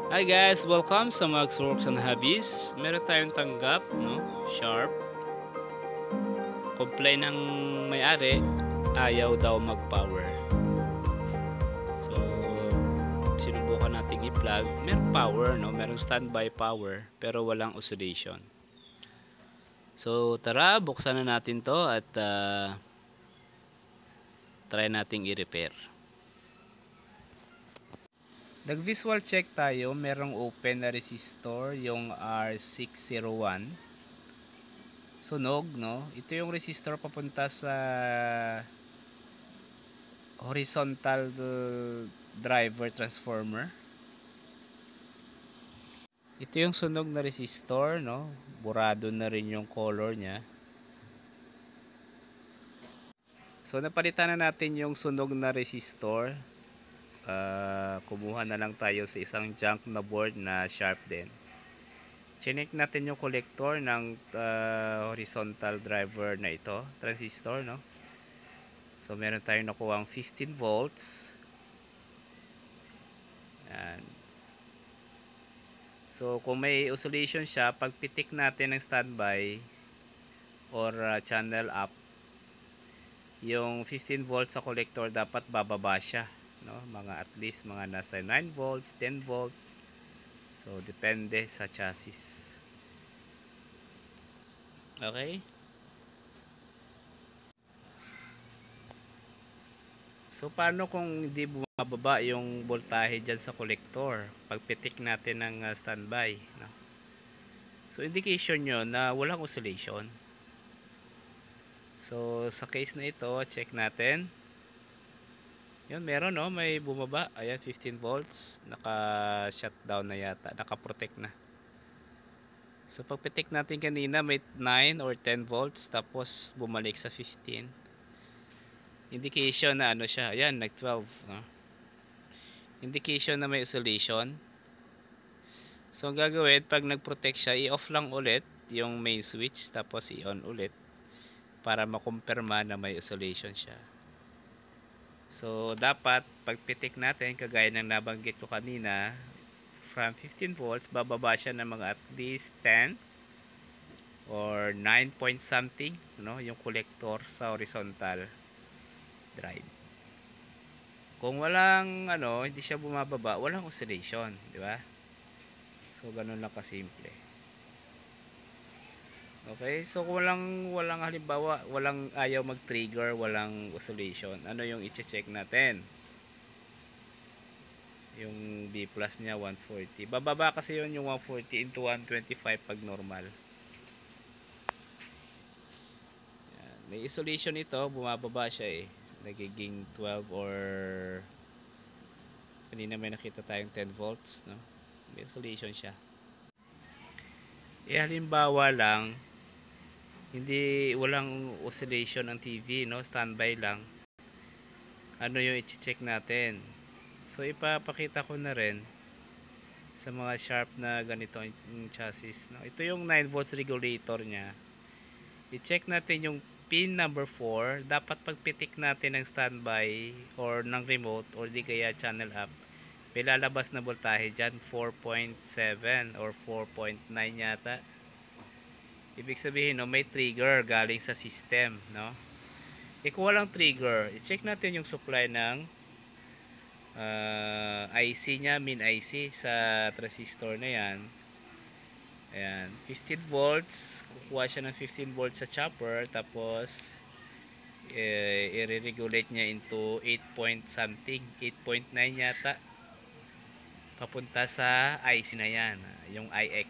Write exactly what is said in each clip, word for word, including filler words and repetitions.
Hi guys, welcome sa Max Works and Hobbies. Meron tayong tanggap, no? Sharp. Complain ng may-ari, ayaw daw mag-power. So, sinubukan nating i-plug. Merong power, no? Merong standby power, pero walang oscillation. So, tara, buksan na natin to at uh, try nating i-repair. Nag-visual check tayo, merong open na resistor, yung R six zero one. Sunog, no? Ito yung resistor papunta sa horizontal driver transformer. Ito yung sunog na resistor, no? Burado na rin yung color niya. So napalitan na natin yung sunog na resistor. Uh, kumuha na lang tayo sa isang junk na board na sharp din. Chinek natin yung collector ng uh, horizontal driver na ito, transistor, no? So meron tayong nakuha ang fifteen volts. Yan. So kung may oscillation siya, pagpitik natin ng standby or uh, channel up, yung fifteen volts sa collector dapat bababa siya, no? Mga at least mga nasa nine volts, ten volt. So depende sa chassis. Okay? So paano kung hindi bumababa yung voltahe dyan sa collector pagpitik natin ng uh, standby, no? So indication nyo na walang oscillation. So sa case na ito, check natin. Yun, meron, no? May bumaba. Ayan, fifteen volts. Naka-shutdown na yata. Naka-protect na. So pagpitik natin kanina may nine or ten volts tapos bumalik sa fifteen. Indication na ano siya. Ayan, nag twelve, no? Indication na may oscillation. So ang gagawin, pag nag-protect siya, i-off lang ulit yung main switch tapos i-on ulit para makumpirma na may oscillation siya. So dapat pagpitik natin, kagaya ng nabanggit ko kanina, from fifteen volts bababa siya ng mga at least ten or nine point something, no, yung collector sa horizontal drive. Kung walang ano, hindi siya bumababa, walang oscillation, di ba? So ganun lang kasimple. Okay, so kung walang walang halimbawa, walang ayaw mag-trigger, walang oscillation, ano yung i-check natin? Yung B plus niya one forty. Bababa kasi yun yung one forty into one twenty-five pag normal. Yan. May oscillation ito, bumababa siya eh. Nagiging twelve or kanina may nakita tayong ten volts, no? May oscillation siya. Eh halimbawa lang, hindi walang oscillation ang T V, no? Standby lang. Ano yung i-check natin? So ipapakita ko na rin sa mga sharp na ganito yung chassis, no? Ito yung nine volts regulator niya. I-check natin yung pin number four. Dapat pagpitik natin ng standby or ng remote or di kaya channel up, may lalabas na voltahe dyan, four point seven or four point nine yata. Ibig sabihin, no, may trigger galing sa system, no? E kung walang trigger, i-check natin yung supply ng uh, I C nya, min I C sa transistor na yan. Ayan, fifteen volts. Kukuha siya ng fifteen volts sa chopper, tapos eh, i-regulate niya into eight point something, eight point nine yata, papunta sa I C na yan, yung I X.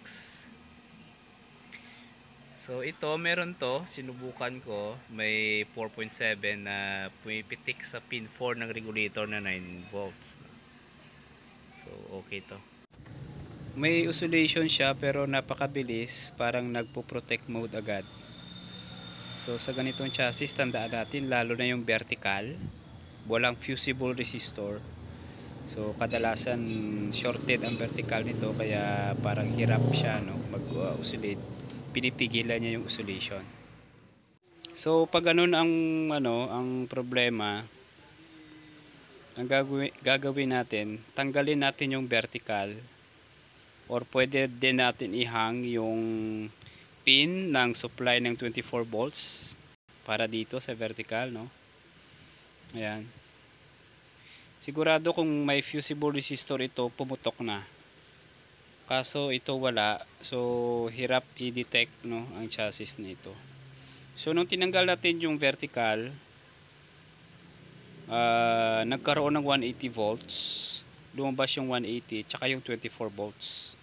So ito, meron to, sinubukan ko, may four point seven na pumipitik sa pin four ng regulator na nine volts. So okay to. May oscillation siya pero napakabilis, parang nagpo-protect mode agad. So sa ganitong chassis, tandaan natin, lalo na yung vertical, walang fusible resistor. So kadalasan shorted ang vertical nito, kaya parang hirap siya, no, mag-oscillate. Pinipigilan niya yung oscillation. So pag ganun ang ano, ang problema, ang gagawin, gagawin natin, tanggalin natin yung vertical or pwede din natin ihang yung pin ng supply ng twenty-four volts para dito sa vertical, no? Ayan. Sigurado kung may fusible resistor ito, pumutok na. Kaso ito wala, so hirap i-detect, no, ang chassis nito. So nung tinanggal natin yung vertical, uh, nagkaroon ng one eighty volts, lumabas yung one eighty tsaka yung twenty-four volts.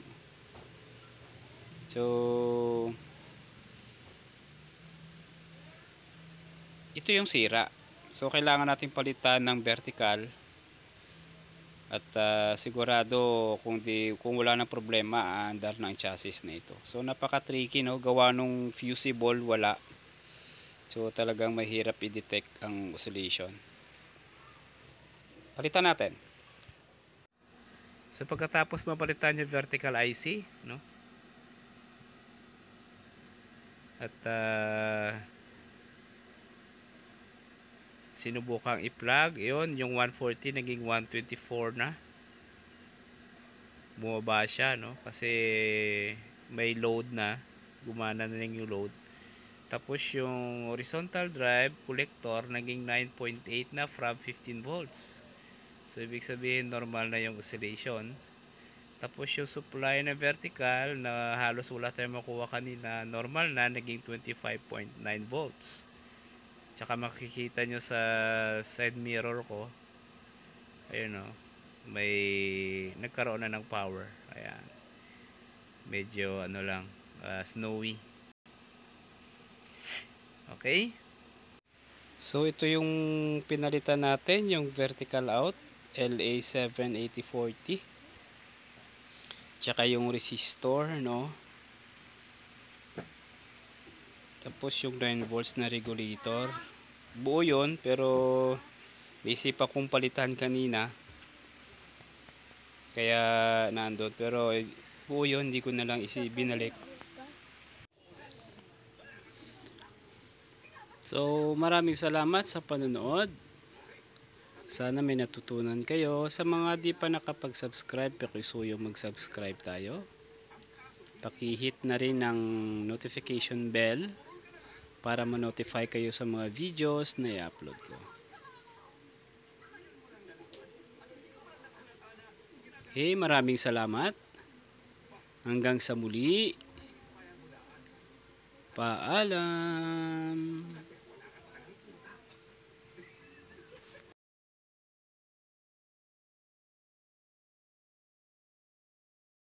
So ito yung sira. So kailangan natin palitan ng vertical. At uh, sigurado kung di kung wala nang problema, andar na ang chassis na ito. So napaka-tricky, no, gawa nung fusible wala. So talagang mahirap i-detect ang oscillation. Palitan natin. So pagkatapos mapalitan yung vertical I C, no? At uh, sinubukang i-plug, yun, yung one forty naging one twenty-four na. Bumaba siya, no? Kasi may load na, gumana na yung load. Tapos yung horizontal drive collector naging nine point eight na from fifteen volts. So ibig sabihin normal na yung oscillation. Tapos yung supply na vertical na halos wala tayong makuha kanina, normal na, naging twenty-five point nine volts. Tsaka makikita nyo sa side mirror ko, ayun o, may nagkaroon na ng power. Ayan, medyo ano lang, uh, snowy. Okay, so ito yung pinalitan natin, yung vertical out L A seven eighty forty, tsaka yung resistor, no, tapos yung nine volts na regulator. Buo yun, pero naisip akong palitan kanina kaya nandun, pero buo yun, hindi ko na lang isi binalik. So maraming salamat sa panonood. Sana may natutunan kayo. Sa mga di pa nakapag-subscribe, pakisuyo mag-subscribe tayo. Paki-hit na rin ng notification bell para ma-notify kayo sa mga videos na i-upload ko. Hey, maraming salamat. Hanggang sa muli. Paalam.